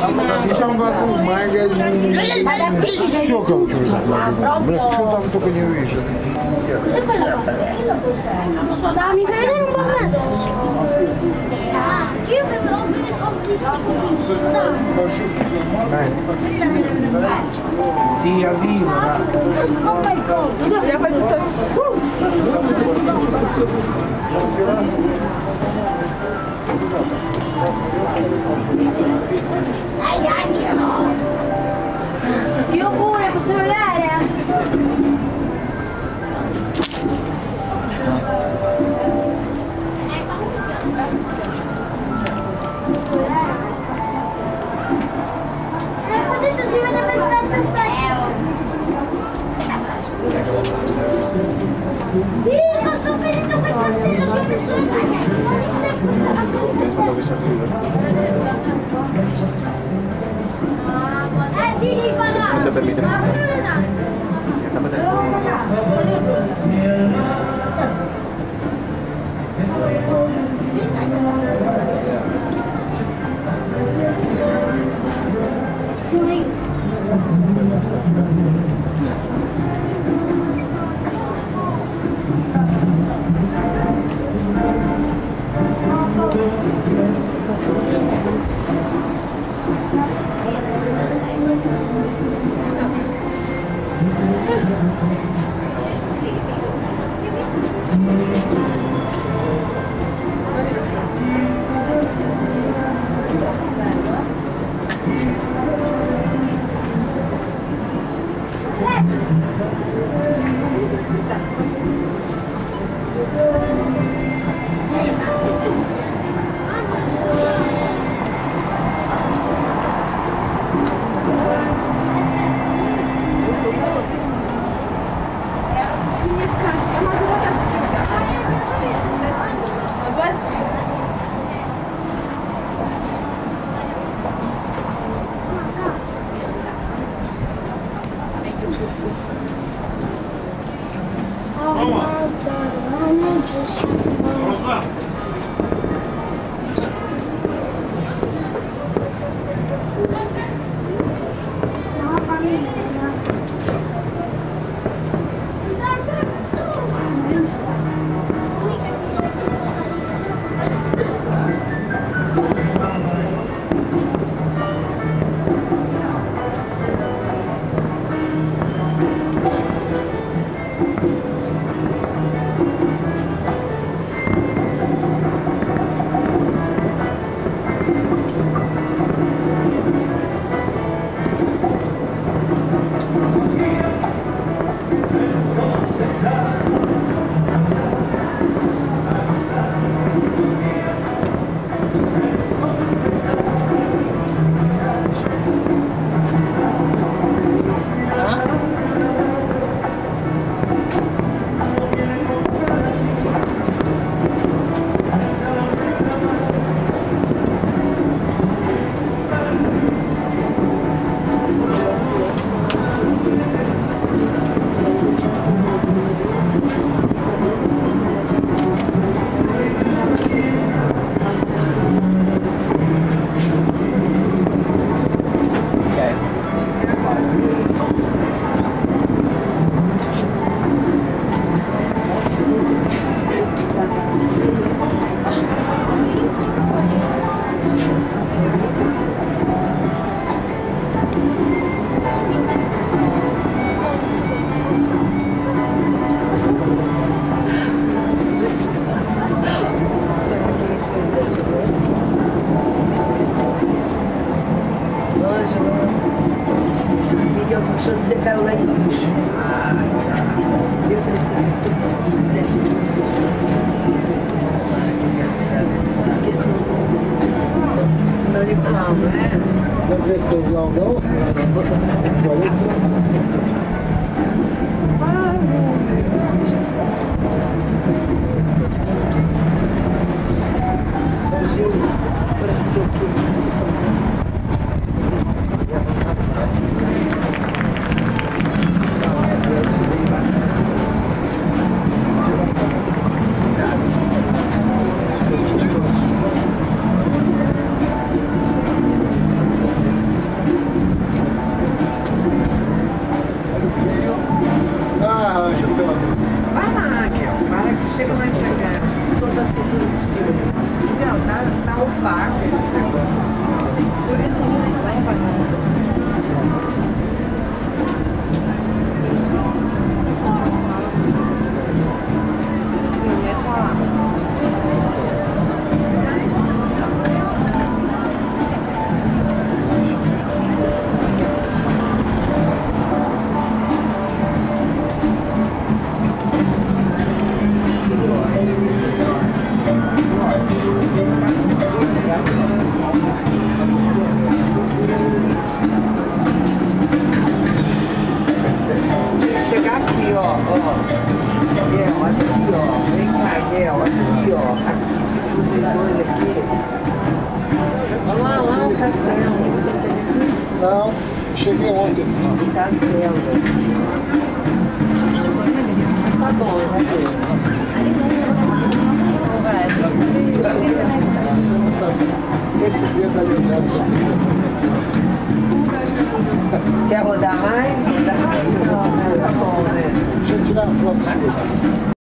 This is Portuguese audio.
И там вокруг магазин. Все, короче, в этот магазин. Блядь, что там только не увидишь. Da, mi fai vedere un po' me adesso? Io ho visto Sì, arriva. Oh my god! Abbiamo fatto tutto. Dai, Angelo! Io pure, posso vedere? Ecco, adesso si vede perfetto, aspetta! Sto vedendo quel castello che ho messo in sì, lì va là! Não, cheguei ontem. Tá bom, Esse dia tá ligado. quer rodar mais? Rodar mais? Não, tá bom, né? Deixa eu tirar a foto sua.